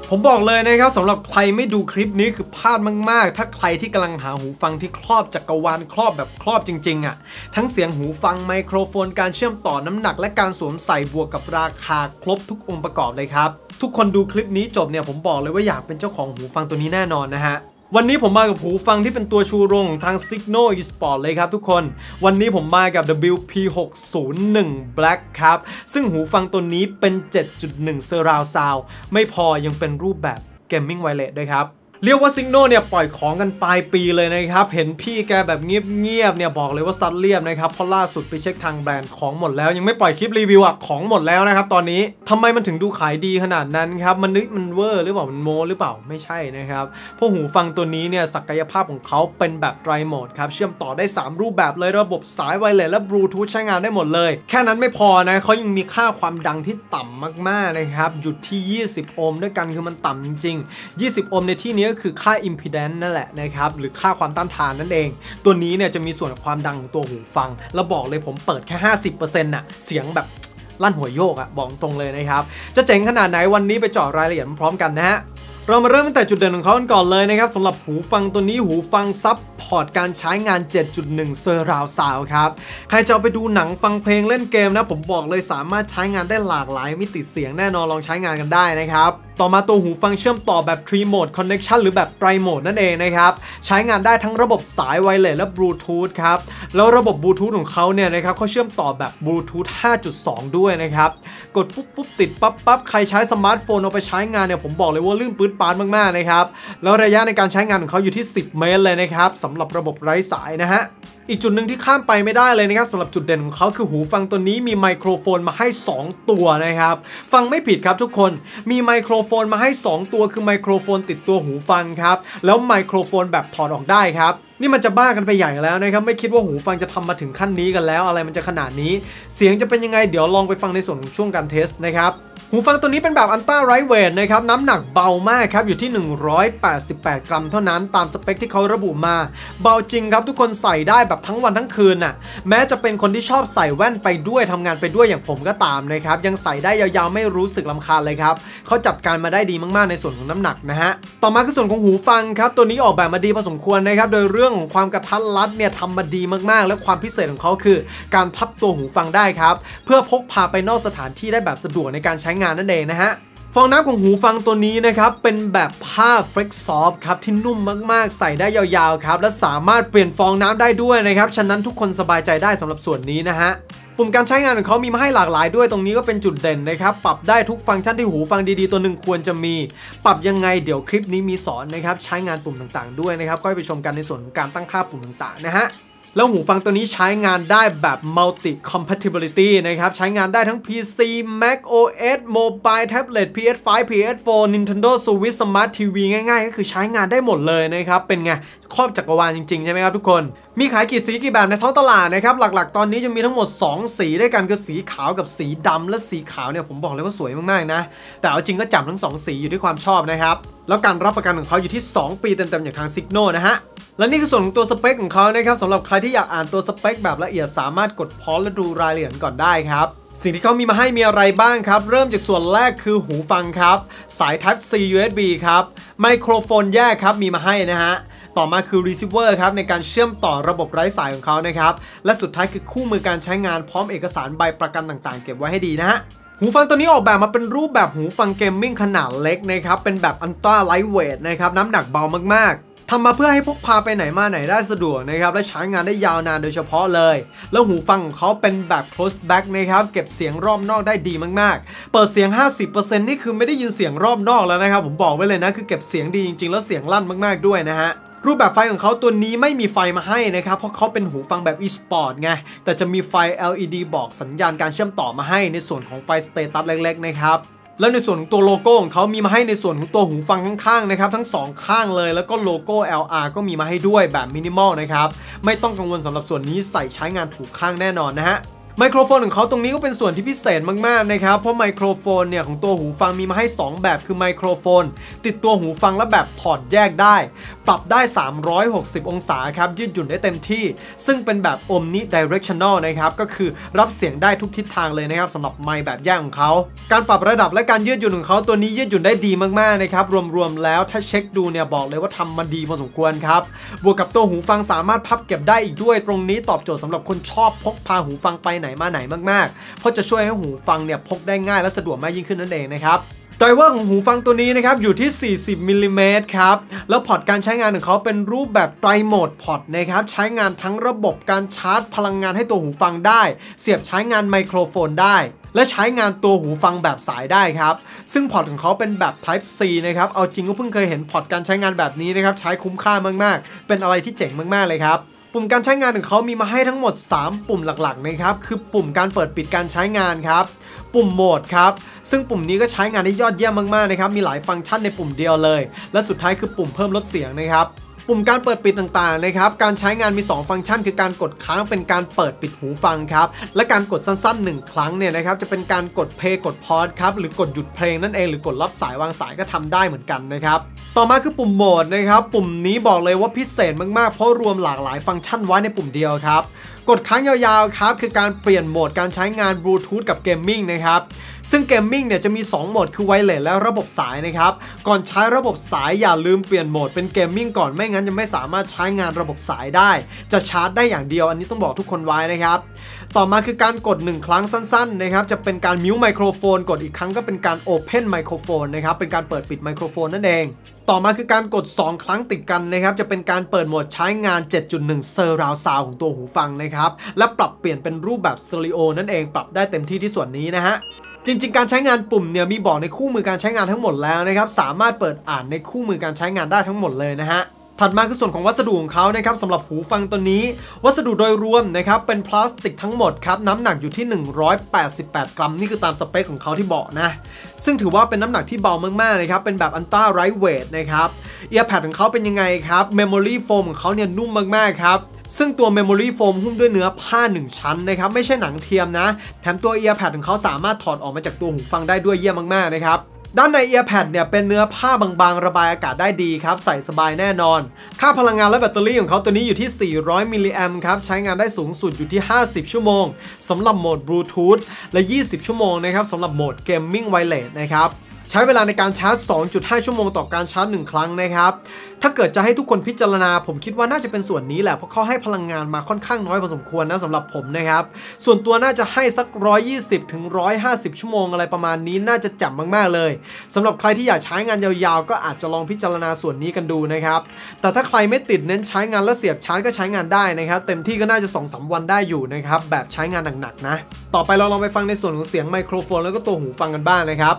ผมบอกเลยนะครับสำหรับใครไม่ดูคลิปนี้คือพลาดมากๆถ้าใครที่กำลังหาหูฟังที่ครอบจักรวาลครอบแบบครอบจริงๆอ่ะทั้งเสียงหูฟังไมโครโฟนการเชื่อมต่อน้ำหนักและการสวมใส่บวกกับราคาครบทุกองค์ประกอบเลยครับทุกคนดูคลิปนี้จบเนี่ยผมบอกเลยว่าอยากเป็นเจ้าของหูฟังตัวนี้แน่นอนนะฮะวันนี้ผมมากับหูฟังที่เป็นตัวชูโรงของทาง Signo Esports เลยครับทุกคนวันนี้ผมมากับ WP601 Black ครับซึ่งหูฟังตัวนี้เป็น 7.1 Surround Sound ไม่พอยังเป็นรูปแบบ Gaming Wireless ด้วยครับเรียกว่า Signo เนี่ยปล่อยของกันปลายปีเลยนะครับเห็นพี่แกแบบเงียบๆเนี่ยบอกเลยว่าซัดเรียบนะครับเพราะล่าสุดไปเช็คทางแบรนด์ของหมดแล้วยังไม่ปล่อยคลิปรีวิวอะของหมดแล้วนะครับตอนนี้ทำไมมันถึงดูขายดีขนาดนั้นครับมันเวอร์หรือเปล่ามันโมหรือเปล่าไม่ใช่นะครับพวกหูฟังตัวนี้เนี่ยศักยภาพของเขาเป็นแบบไดรโหมดครับเชื่อมต่อได้3รูปแบบเลยระบบสายไวเลสและบลูทูธใช้งานได้หมดเลยแค่นั้นไม่พอนะเขายังมีค่าความดังที่ต่ำมากๆนะครับหยุดที่20 โอห์มด้วยกันคือมันต่ำจริงๆ20 โอห์มในที่นี้ก็คือค่า impedance นั่นแหละนะครับหรือค่าความต้านทานนั่นเองตัวนี้เนี่ยจะมีส่วนความดังของตัวหูฟังแล้วบอกเลยผมเปิดแค่ 50% น่ะเสียงแบบลั่นหัวโยกอะบอกตรงเลยนะครับจะเจ๋งขนาดไหนวันนี้ไปเจาะรายละเอียดพร้อมกันนะฮะเรามาเริ่มตั้งแต่จุดเด่นของเขากันก่อนเลยนะครับสำหรับหูฟังตัวนี้หูฟังซับพอร์ตการใช้งาน 7.1 Surround Sound ครับใครจะเอาไปดูหนังฟังเพลงเล่นเกมนะผมบอกเลยสามารถใช้งานได้หลากหลายมิติเสียงแน่นอนลองใช้งานกันได้นะครับต่อมาตัวหูฟังเชื่อมต่อแบบ 3 Mode Connection หรือแบบไตรโหมดนั่นเองนะครับใช้งานได้ทั้งระบบสายไวเลสและบลูทูธครับแล้วระบบบลูทูธของเขาเนี่ยนะครับเขาเชื่อมต่อแบบบลูทูธ 5.2 ด้วยนะครับกดปุ๊บติดปั๊บใครใช้สมาร์ทโฟนเอาไปใช้งานเนี่ยผมบอกเลยว่าลื่นปื๊ดปาดมากๆนะครับแล้วระยะในการใช้งานของเขาอยู่ที่10 เมตรเลยนะครับสำหรับระบบไร้สายนะฮะอีกจุดหนึ่งที่ข้ามไปไม่ได้เลยนะครับสำหรับจุดเด่นของเขาคือหูฟังตัวนี้มีไมโครโฟนมาให้2ตัวนะครับฟังไม่ผิดครับทุกคนมีไมโครโฟนมาให้2ตัวคือไมโครโฟนติดตัวหูฟังครับแล้วไมโครโฟนแบบถอดออกได้ครับนี่มันจะบ้ากันไปใหญ่แล้วนะครับไม่คิดว่าหูฟังจะทำมาถึงขั้นนี้กันแล้วอะไรมันจะขนาดนี้เสียงจะเป็นยังไงเดี๋ยวลองไปฟังในส่วนของช่วงการเทสนะครับหูฟังตัวนี้เป็นแบบอัลตร้าไรท์เวทนะครับน้ำหนักเบามากครับอยู่ที่188 กรัมเท่านั้นตามสเปคที่เขาระบุมาเบาจริงครับทุกคนใส่ได้แบบทั้งวันทั้งคืนน่ะแม้จะเป็นคนที่ชอบใส่แว่นไปด้วยทำงานไปด้วยอย่างผมก็ตามนะครับยังใส่ได้ยาวๆไม่รู้สึกรำคาญเลยครับเขาจัดการมาได้ดีมากๆในส่วนของน้ำหนักนะฮะต่อมาคือส่วนของหูฟังครับตัวนี้ออกแบบมาดีพอสมควรนะครับโดยเรื่องของความกระทัดรัดเนี่ยทำมาดีมากๆและความพิเศษของเขาคือการพับตัวหูฟังได้ครับเพื่อพกพาไปนอกสถานที่ได้แบบสะดวกในการใช้งานนั่นเองนะฮะฟองน้ำของหูฟังตัวนี้นะครับเป็นแบบผ้าเฟล็กซอฟต์ครับที่นุ่มมากๆใส่ได้ยาวๆครับและสามารถเปลี่ยนฟองน้ำได้ด้วยนะครับฉะนั้นทุกคนสบายใจได้สำหรับส่วนนี้นะฮะปุ่มการใช้งานของเขามีมาให้หลากหลายด้วยตรงนี้ก็เป็นจุดเด่นนะครับปรับได้ทุกฟังก์ชันที่หูฟังดีๆตัวหนึ่งควรจะมีปรับยังไงเดี๋ยวคลิปนี้มีสอนนะครับใช้งานปุ่มต่างๆด้วยนะครับก็ไปชมกันในส่วนของการตั้งค่าปุ่มต่างๆนะฮะแล้วหูฟังตัวนี้ใช้งานได้แบบ Multi Compatibility นะครับใช้งานได้ทั้ง PC Mac OS Mobile Tablet PS5 PS4 Nintendo Switch Smart TV ง่ายๆก็คือใช้งานได้หมดเลยนะครับเป็นไงครอบจักรวาลจริงๆใช่ไหมครับทุกคนมีขายกี่สีกี่แบบในท้องตลาดนะครับหลักๆตอนนี้จะมีทั้งหมด2สีด้วยกันคือสีขาวกับสีดำและสีขาวเนี่ยผมบอกเลยว่าสวยมากๆนะแต่เอาจริงก็จับทั้ง2สีอยู่ที่ความชอบนะครับแล้วการรับประกันของเขาอยู่ที่2 ปีเต็มๆจากทาง Signo นะฮะและนี่คือส่วนของตัวสเปคของเขานะครับสำหรับใครที่อยากอ่านตัวสเปคแบบละเอียดสามารถกดพอสและดูรายละเอียดก่อนได้ครับสิ่งที่เขามีมาให้มีอะไรบ้างครับเริ่มจากส่วนแรกคือหูฟังครับสาย Type C USB ครับไมโครโฟนแยกครับมีมาให้นะฮะต่อมาคือ Receiver ครับในการเชื่อมต่อระบบไร้สายของเขานะครับและสุดท้ายคือคู่มือการใช้งานพร้อมเอกสารใบประกันต่างๆเก็บไว้ให้ดีนะฮะหูฟังตัวนี้ออกแบบมาเป็นรูปแบบหูฟังเกมมิ่งขนาดเล็กนะครับเป็นแบบอัลตร้าไลท์เวทนะครับน้ำหนักเบามากๆทำมาเพื่อให้พกพาไปไหนมาไหนได้สะดวกนะครับและใช้งานได้ยาวนานโดยเฉพาะเลยแล้วหูฟังของเขาเป็นแบบ close back นะครับเก็บเสียงรอบนอกได้ดีมากๆเปิดเสียง 50% นี่คือไม่ได้ยินเสียงรอบนอกแล้วนะครับผมบอกไว้เลยนะคือเก็บเสียงดีจริงๆแล้วเสียงลั่นมากๆด้วยนะฮะรูปแบบไฟของเขาตัวนี้ไม่มีไฟมาให้นะครับเพราะเขาเป็นหูฟังแบบ e-sport ไงแต่จะมีไฟ LED บอกสัญญาณการเชื่อมต่อมาให้ในส่วนของไฟสเตตัสเล็กๆนะครับแล้วในส่วนของตัวโลโก้ของเขามีมาให้ในส่วนของตัวหูฟังข้างๆนะครับทั้ง2ข้างเลยแล้วก็โลโก้ LR ก็มีมาให้ด้วยแบบมินิมอลนะครับไม่ต้องกังวลสำหรับส่วนนี้ใส่ใช้งานถูกข้างแน่นอนนะฮะไมโครโฟนของเขาตรงนี้ก็เป็นส่วนที่พิเศษมากๆนะครับเพราะไมโครโฟนเนี่ยของตัวหูฟังมีมาให้2แบบคือไมโครโฟนติดตัวหูฟังและแบบถอดแยกได้ปรับได้360องศาครับยืดหยุ่นได้เต็มที่ซึ่งเป็นแบบ Omni Directional นะครับก็คือรับเสียงได้ทุกทิศทางเลยนะครับสำหรับไมค์แบบแยกของเขาการปรับระดับและการยืดหยุ่นของเขาตัวนี้ยืดหยุ่นได้ดีมากๆนะครับรวมๆแล้วถ้าเช็คดูเนี่ยบอกเลยว่าทำมาดีพอสมควรครับบวกกับตัวหูฟังสามารถพับเก็บได้อีกด้วยตรงนี้ตอบโจทย์สำหรับคนชอบพกพาหูฟังไปไหนมาไหนมากๆเพราะจะช่วยให้หูฟังเนี่ยพกได้ง่ายและสะดวกมากยิ่งขึ้นนั่นเองนะครับไดรเวอร์ของหูฟังตัวนี้นะครับอยู่ที่40มิลลิเมตรครับแล้วพอร์ตการใช้งานของเขาเป็นรูปแบบไตรโหมดพอร์ตนะครับใช้งานทั้งระบบการชาร์จพลังงานให้ตัวหูฟังได้เสียบใช้งานไมโครโฟนได้และใช้งานตัวหูฟังแบบสายได้ครับซึ่งพอร์ตของเขาเป็นแบบ Type C นะครับเอาจริงก็เพิ่งเคยเห็นพอร์ตการใช้งานแบบนี้นะครับใช้คุ้มค่ามากๆเป็นอะไรที่เจ๋งมากๆเลยครับปุ่มการใช้งานของเขามีมาให้ทั้งหมด3ปุ่มหลักๆนะครับคือปุ่มการเปิดปิดการใช้งานครับปุ่มโหมดครับซึ่งปุ่มนี้ก็ใช้งานได้ยอดเยี่ยมมากๆนะครับมีหลายฟังก์ชันในปุ่มเดียวเลยและสุดท้ายคือปุ่มเพิ่มลดเสียงนะครับปุ่มการเปิดปิดต่างๆนะครับการใช้งานมี2ฟังก์ชันคือการกดค้างเป็นการเปิดปิดหูฟังครับและการกดสั้นๆ1ครั้งเนี่ยนะครับจะเป็นการกดเพลย์กดพอสครับหรือกดหยุดเพลงนั่นเองหรือกดรับสายวางสายก็ทำได้เหมือนกันนะครับต่อมาคือปุ่มโหมดนะครับปุ่มนี้บอกเลยว่าพิเศษมากๆเพราะรวมหลากหลายฟังก์ชันไว้ในปุ่มเดียวครับกดค้างยาวๆครับคือการเปลี่ยนโหมดการใช้งานบลูทูธกับเกมมิ่งนะครับซึ่งเกมมิ่งเนี่ยจะมี2โหมดคือไวเลสและระบบสายนะครับก่อนใช้ระบบสายอย่าลืมเปลี่ยนโหมดเป็นเกมมิ่งก่อนไม่งั้นจะไม่สามารถใช้งานระบบสายได้จะชาร์จได้อย่างเดียวอันนี้ต้องบอกทุกคนไว้นะครับต่อมาคือการกด1ครั้งสั้นๆนะครับจะเป็นการมิวไมโครโฟนกดอีกครั้งก็เป็นการโอเพนไมโครโฟนนะครับเป็นการเปิดปิดไมโครโฟนนั่นเองต่อมาคือการกด2ครั้งติดกันนะครับจะเป็นการเปิดโหมดใช้งาน 7.1 Surround Sound ของตัวหูฟังนะครับและปรับเปลี่ยนเป็นรูปแบบสเตอริโอนั่นเองปรับได้เต็มที่ที่ส่วนนี้นะฮะจริงๆการใช้งานปุ่มเนี่ยมีบอกในคู่มือการใช้งานทั้งหมดแล้วนะครับสามารถเปิดอ่านในคู่มือการใช้งานได้ทั้งหมดเลยนะฮะถัดมาคือส่วนของวัสดุของเขานะครับสำหรับหูฟังตัวนี้วัสดุโดยรวมนะครับเป็นพลาสติกทั้งหมดครับน้ำหนักอยู่ที่188 กรัมนี่คือตามสเปคของเขาที่บอกนะซึ่งถือว่าเป็นน้ำหนักที่เบามากๆนะครับเป็นแบบอันต้าไรท์เวทนะครับเอียร์แพดของเขาเป็นยังไงครับเมมโมรี่โฟมของเขาเนี่ยนุ่มมากๆครับซึ่งตัว Memory Foam หุ้มด้วยเนื้อผ้า1ชั้นนะครับไม่ใช่หนังเทียมนะแถมตัว Earpad ของเขาสามารถถอดออกมาจากตัวหูฟังได้ด้วยเยี่ยมมากๆนะครับด้านใน Earpad เนี่ยเป็นเนื้อผ้าบางๆระบายอากาศได้ดีครับใส่สบายแน่นอนค่าพลังงานและแบตเตอรี่ของเขาตัวนี้อยู่ที่400มิลลิแอมป์ครับใช้งานได้สูงสุดอยู่ที่50ชั่วโมงสำหรับโหมดบลูทูธและ20ชั่วโมงนะครับสำหรับโหมดเกมมิ่งไวเลสนะครับใช้เวลาในการชาร์จ 2.5 ชั่วโมงต่อการชาร์จ1ครั้งนะครับถ้าเกิดจะให้ทุกคนพิจารณาผมคิดว่าน่าจะเป็นส่วนนี้แหละเพราะเขาให้พลังงานมาค่อนข้างน้อยพอสมควรนะสำหรับผมนะครับส่วนตัวน่าจะให้สัก120ถึง150ชั่วโมงอะไรประมาณนี้น่าจะจับมากๆเลยสำหรับใครที่อยากใช้งานยาวๆก็อาจจะลองพิจารณาส่วนนี้กันดูนะครับแต่ถ้าใครไม่ติดเน้นใช้งานและเสียบชาร์จก็ใช้งานได้นะครับเต็มที่ก็น่าจะ 2-3 วันได้อยู่นะครับแบบใช้งานหนักๆนะต่อไปเราลองไปฟังในส่วนของเสียงไมโครโฟนแล้วก็ตัวหูฟังกันบ้างนะครับ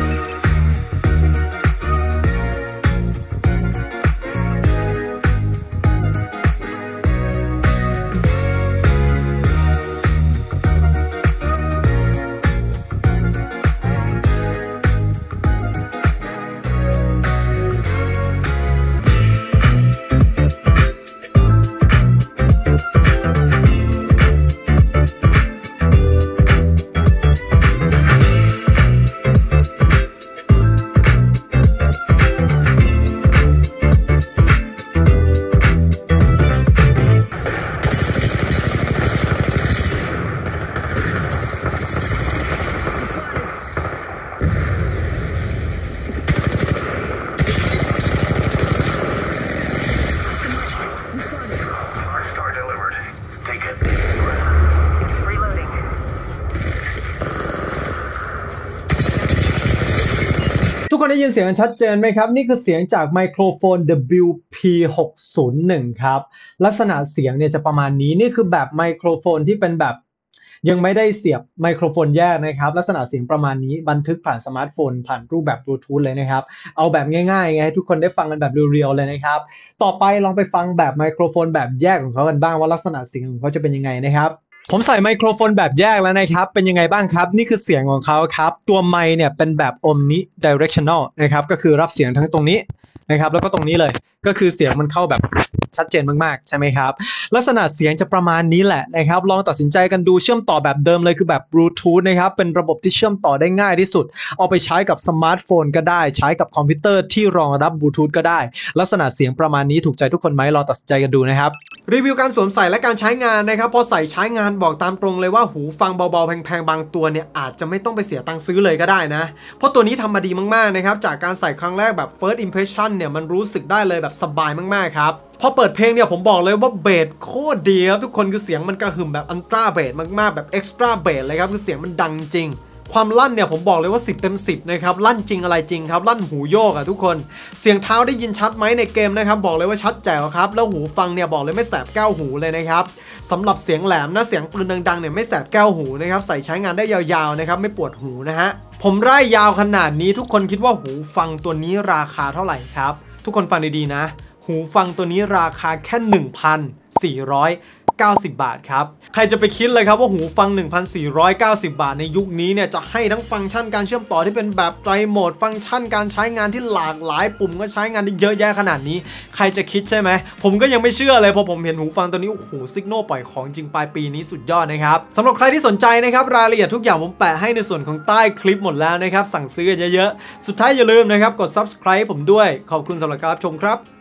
ทุกคนได้ยินเสียงกันชัดเจนไหมครับนี่คือเสียงจากไมโครโฟน WP601 ครับลักษณะเสียงเนี่ยจะประมาณนี้นี่คือแบบไมโครโฟนที่เป็นแบบยังไม่ได้เสียบไมโครโฟนแยกนะครับลักษณะเสียงประมาณนี้บันทึกผ่านสมาร์ทโฟนผ่านรูปแบบบลูทูธเลยนะครับเอาแบบง่ายๆไงให้ทุกคนได้ฟังกันแบบเรียวๆเลยนะครับต่อไปลองไปฟังแบบไมโครโฟนแบบแยกของเขากันบ้างว่าลักษณะเสียงของเขาจะเป็นยังไงนะครับผมใส่ไมโครโฟนแบบแยกแล้วนะครับเป็นยังไงบ้างครับนี่คือเสียงของเขาครับตัวไมค์เนี่ยเป็นแบบ Omni Directional นะครับก็คือรับเสียงทั้งตรงนี้นะครับแล้วก็ตรงนี้เลยก็คือเสียงมันเข้าแบบชัดเจนมากๆใช่ไหมครับลักษณะเสียงจะประมาณนี้แหละนะครับลองตัดสินใจกันดูเชื่อมต่อแบบเดิมเลยคือแบบบลูทูธนะครับเป็นระบบที่เชื่อมต่อได้ง่ายที่สุดเอาไปใช้กับสมาร์ทโฟนก็ได้ใช้กับคอมพิวเตอร์ที่รองรับบลูทูธก็ได้ลักษณะเสียงประมาณนี้ถูกใจทุกคนไหมลองตัดสินใจกันดูนะครับรีวิวการสวมใส่และการใช้งานนะครับพอใส่ใช้งานบอกตามตรงเลยว่าหูฟังเบาๆแพงๆบางตัวเนี่ยอาจจะไม่ต้องไปเสียตังค์ซื้อเลยก็ได้นะเพราะตัวนี้ทำมาดีมากๆนะครับจากการใส่ครั้งแรกแบบ first impression เนี่ยมันรู้สึกได้เลยแบบสบายมากๆครับพอเปิดเพลงเนี่ยผมบอกเลยว่าเบสโคตรดีครับทุกคนคือเสียงมันกระหึ่มแบบอัลตร้าเบสมากๆแบบเอ็กซ์ตร้าเบสเลยครับคือเสียงมันดังจริงความลั่นเนี่ยผมบอกเลยว่า10 เต็ม 10นะครับลั่นจริงอะไรจริงครับลั่นหูโยกทุกคนเสียงเท้าได้ยินชัดไหมในเกมนะครับบอกเลยว่าชัดแจ๋วครับแล้วหูฟังเนี่ยบอกเลยไม่แสบแก้วหูเลยนะครับสำหรับเสียงแหลมนะเสียงปืนดังๆเนี่ยไม่แสบแก้วหูนะครับใส่ใช้งานได้ยาวๆนะครับไม่ปวดหูนะฮะผมไล่ยาวขนาดนี้ทุกคนคิดว่าหูฟังตัวนี้ราคาเท่าไหร่ครับทุกคนฟังดีๆนะหูฟังตัวนี้ราคาแค่ 1,490 บาทครับใครจะไปคิดเลยครับว่าหูฟัง 1,490 บาทในยุคนี้เนี่ยจะให้ทั้งฟังก์ชันการเชื่อมต่อที่เป็นแบบไตรโหมดฟังก์ชันการใช้งานที่หลากหลายปุ่มก็ใช้งานได้เยอะแยะขนาดนี้ใครจะคิดใช่ไหมผมก็ยังไม่เชื่อเลยพอผมเห็นหูฟังตัวนี้โอ้โหซิกโนปล่อยของจริงปลายปีนี้สุดยอดนะครับสำหรับใครที่สนใจนะครับรายละเอียดทุกอย่างผมแปะให้ในส่วนของใต้คลิปหมดแล้วนะครับสั่งซื้อกันเยอะๆสุดท้ายอย่าลืมนะครับกด subscribe ผมด้วยขอบคุณสำหรับการรับชมครับ